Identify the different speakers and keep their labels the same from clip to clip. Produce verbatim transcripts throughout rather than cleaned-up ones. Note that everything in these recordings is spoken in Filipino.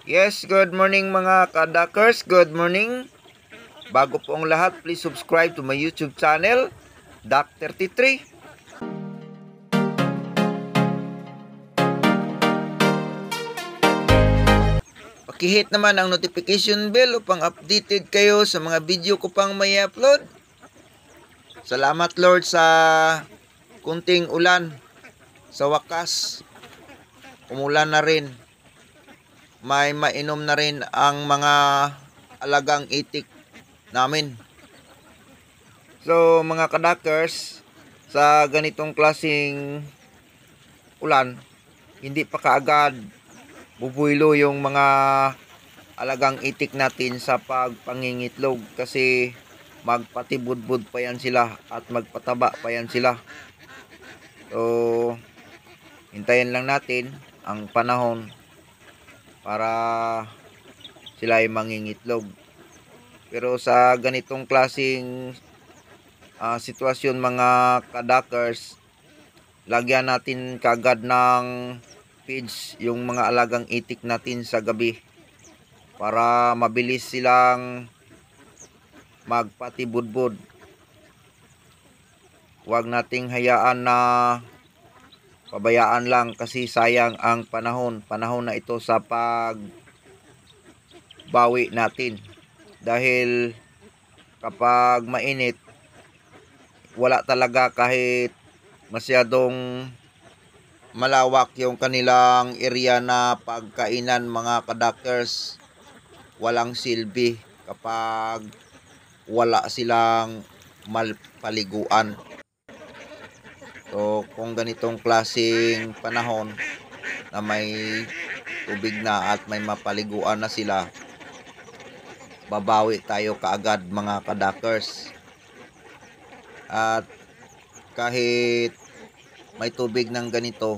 Speaker 1: Yes, good morning mga kadakers. Good morning. Bago po ang lahat, please subscribe to my YouTube channel, Dak thirty-three. Pakihit naman ang notification bell upang updated kayo sa mga video ko pang may upload. Salamat Lord sa kunting ulan. Sa wakas, umulan na rin. May mainom na rin ang mga alagang itik namin. So mga kadakers, sa ganitong klasing ulan, hindi pa kaagad bubuilo yung mga alagang itik natin sa pagpangingitlog kasi magpatibudbud pa yan sila at magpataba pa yan sila. So hintayin lang natin ang panahon para sila ay mangingitlog. Pero sa ganitong klasing uh, sitwasyon mga kadakers, lagyan natin kagad ng feeds yung mga alagang itik natin sa gabi para mabilis silang magpatibudbud. Huwag nating hayaan na pabayaan lang kasi sayang ang panahon. Panahon na ito sa pagbawi natin. Dahil kapag mainit, wala talaga kahit masyadong malawak yung kanilang area na pagkainan mga kadakers. Walang silbi kapag wala silang malpaliguan. So kung ganitong klaseng panahon na may tubig na at may mapaliguan na sila, babawi tayo kaagad mga kadakers. At kahit may tubig ng ganito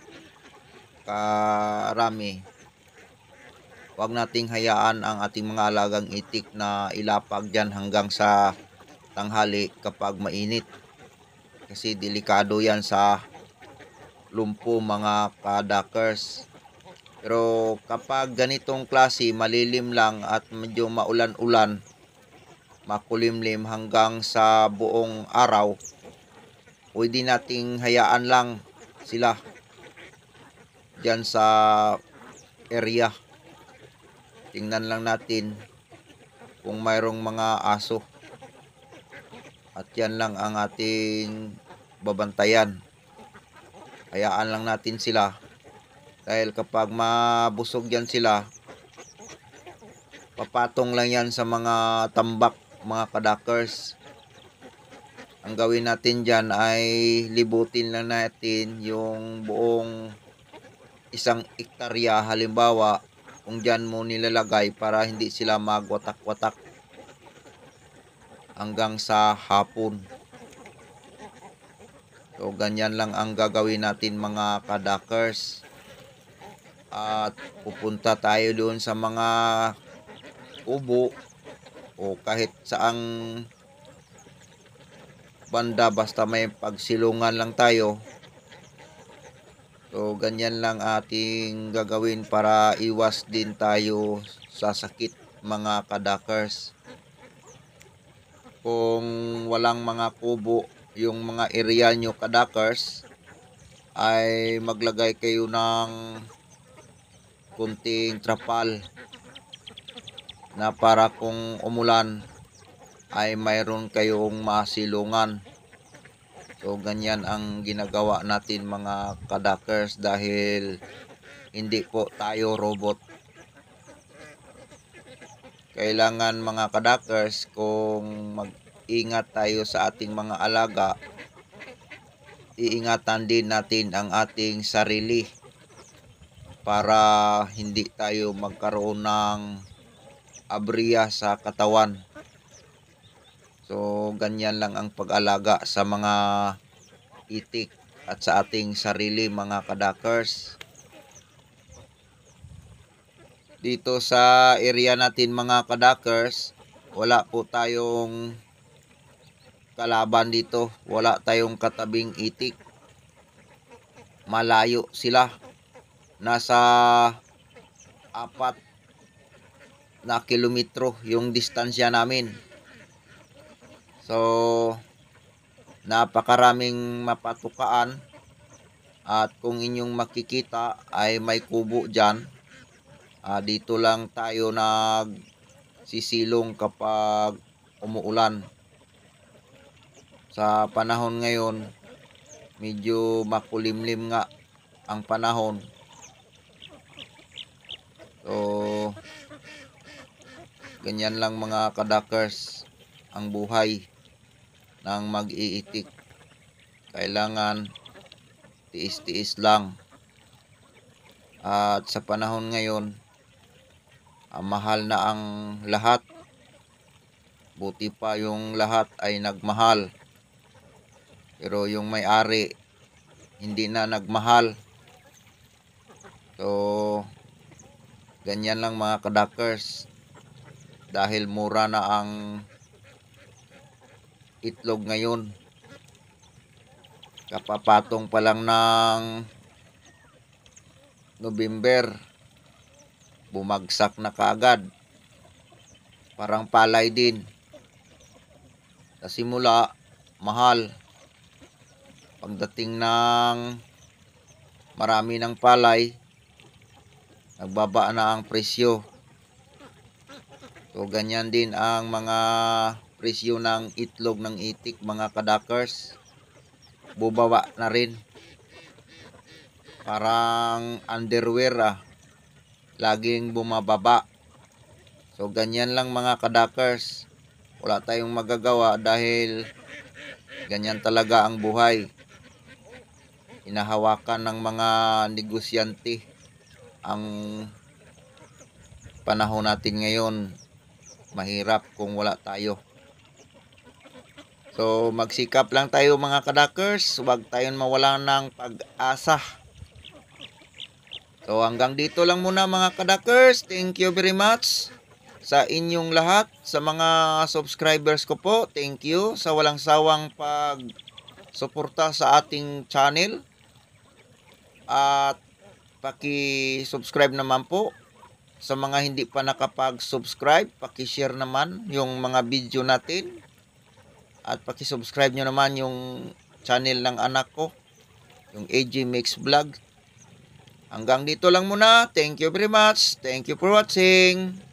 Speaker 1: karami, huwag nating hayaan ang ating mga alagang itik na ilapag dyan hanggang sa tanghali kapag mainit. Kasi delikado yan sa lumpo mga kadakers. Pero kapag ganitong klase, malilim lang at medyo maulan-ulan, makulimlim hanggang sa buong araw, pwede nating hayaan lang sila dyan sa area. Tingnan lang natin kung mayroong mga aso. At yan lang ang ating babantayan. Hayaan lang natin sila. Dahil kapag mabusog yan sila, papatong lang yan sa mga tambak mga kadakers. Ang gawin natin dyan ay libutin lang natin yung buong isang ektarya. Halimbawa, kung dyan mo nilalagay para hindi sila magwatak-watak hanggang sa hapon. So ganyan lang ang gagawin natin mga kadakers. At pupunta tayo doon sa mga kubo o kahit saang banda basta may pagsilungan lang tayo. So ganyan lang ating gagawin para iwas din tayo sa sakit mga kadakers. Kung walang mga kubo yung mga area nyo kadakers, ay maglagay kayo ng kunting trapal na para kung umulan ay mayroon kayong masilungan. So ganyan ang ginagawa natin mga kadakers dahil hindi po tayo robot. Kailangan mga kadakers, kung mag-ingat tayo sa ating mga alaga, iingatan din natin ang ating sarili para hindi tayo magkaroon ng abriya sa katawan. So ganyan lang ang pag-alaga sa mga itik at sa ating sarili mga kadakers. Dito sa area natin mga kadakers, wala po tayong kalaban dito. Wala tayong katabing itik. Malayo sila. Nasa apat na kilometro yung distansya namin. So, napakaraming mapatukaan. At kung inyong makikita ay may kubo dyan. Uh, dito lang tayo nagsisilong kapag umuulan. Sa panahon ngayon, medyo makulimlim nga ang panahon. So, ganyan lang mga kadakers ang buhay ng mag-iitik. Kailangan tiis-tiis lang. At sa panahon ngayon, ah, mahal na ang lahat. Buti pa yung lahat ay nagmahal. Pero yung may-ari, hindi na nagmahal. So, ganyan lang mga kadakers. Dahil mura na ang itlog ngayon. Kapapatong pa lang ng November, bumagsak na kaagad. Parang palay din. Sa simula, mahal. Pagdating ng marami ng palay, nagbaba na ang presyo. So, ganyan din ang mga presyo ng itlog ng itik mga kadakers. Bubaba na rin. Parang underwear ah. Laging bumababa. So ganyan lang mga kadakers. Wala tayong magagawa dahil ganyan talaga ang buhay. Hinahawakan ng mga negosyante ang panahon natin ngayon. Mahirap kung wala tayo. So, magsikap lang tayo mga kadakers. Huwag tayong mawala ng pag-asa. So, hanggang dito lang muna mga kadakers. Thank you very much sa inyong lahat. Sa mga subscribers ko po, thank you sa walang sawang pag-suporta sa ating channel. At paki-subscribe naman po. Sa mga hindi pa nakapag-subscribe, paki-share naman yung mga video natin. At paki-subscribe nyo naman yung channel ng anak ko, yung A J Mix Vlog. Hanggang dito lang muna. Thank you very much. Thank you for watching.